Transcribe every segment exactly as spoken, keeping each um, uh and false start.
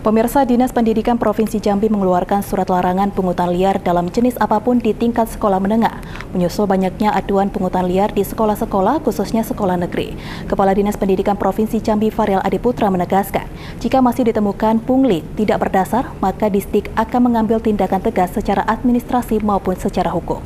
Pemirsa, Dinas Pendidikan Provinsi Jambi mengeluarkan surat larangan pungutan liar dalam jenis apapun di tingkat sekolah menengah, menyusul banyaknya aduan pungutan liar di sekolah-sekolah, khususnya sekolah negeri. Kepala Dinas Pendidikan Provinsi Jambi, Farial Adiputra, menegaskan, jika masih ditemukan pungli tidak berdasar, maka Disdik akan mengambil tindakan tegas secara administrasi maupun secara hukum.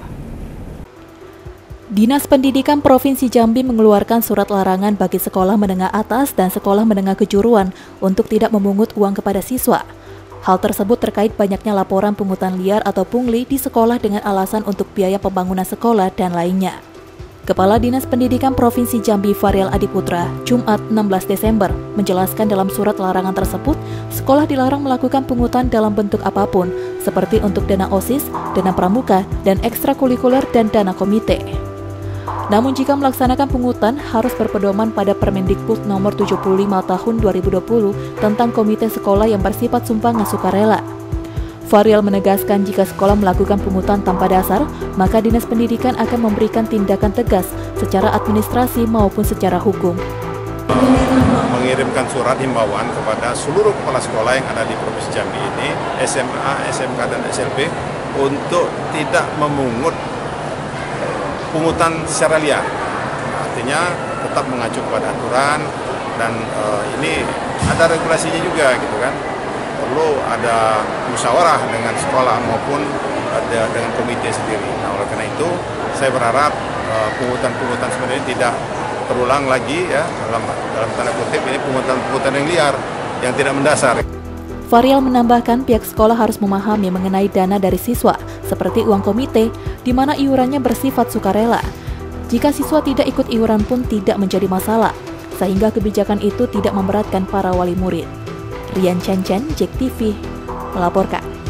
Dinas Pendidikan Provinsi Jambi mengeluarkan surat larangan bagi sekolah menengah atas dan sekolah menengah kejuruan untuk tidak memungut uang kepada siswa. Hal tersebut terkait banyaknya laporan pungutan liar atau pungli di sekolah dengan alasan untuk biaya pembangunan sekolah dan lainnya. Kepala Dinas Pendidikan Provinsi Jambi, Farial Adiputra, Jumat enam belas Desember, menjelaskan dalam surat larangan tersebut, sekolah dilarang melakukan pungutan dalam bentuk apapun, seperti untuk dana OSIS, dana pramuka, dan ekstrakurikuler dan dana komite. Namun jika melaksanakan pungutan harus berpedoman pada Permendikbud nomor tujuh puluh lima tahun dua ribu dua puluh tentang komite sekolah yang bersifat sumbangan sukarela. Farial menegaskan jika sekolah melakukan pungutan tanpa dasar, maka Dinas Pendidikan akan memberikan tindakan tegas secara administrasi maupun secara hukum. Mengirimkan surat himbauan kepada seluruh kepala sekolah yang ada di Provinsi Jambi ini, S M A, S M K, dan S L B, untuk tidak memungut pungutan secara liar, artinya tetap mengacu kepada aturan dan e, ini ada regulasinya juga gitu kan, perlu ada musyawarah dengan sekolah maupun ada dengan komite sendiri. Nah, oleh karena itu saya berharap e, pungutan-pungutan seperti ini tidak terulang lagi ya, dalam dalam tanda kutip ini pungutan-pungutan yang liar yang tidak mendasar. Farial menambahkan pihak sekolah harus memahami mengenai dana dari siswa, seperti uang komite, di mana iurannya bersifat sukarela. Jika siswa tidak ikut iuran pun tidak menjadi masalah, sehingga kebijakan itu tidak memberatkan para wali murid. Rian Chen Chen, J E K T V, melaporkan.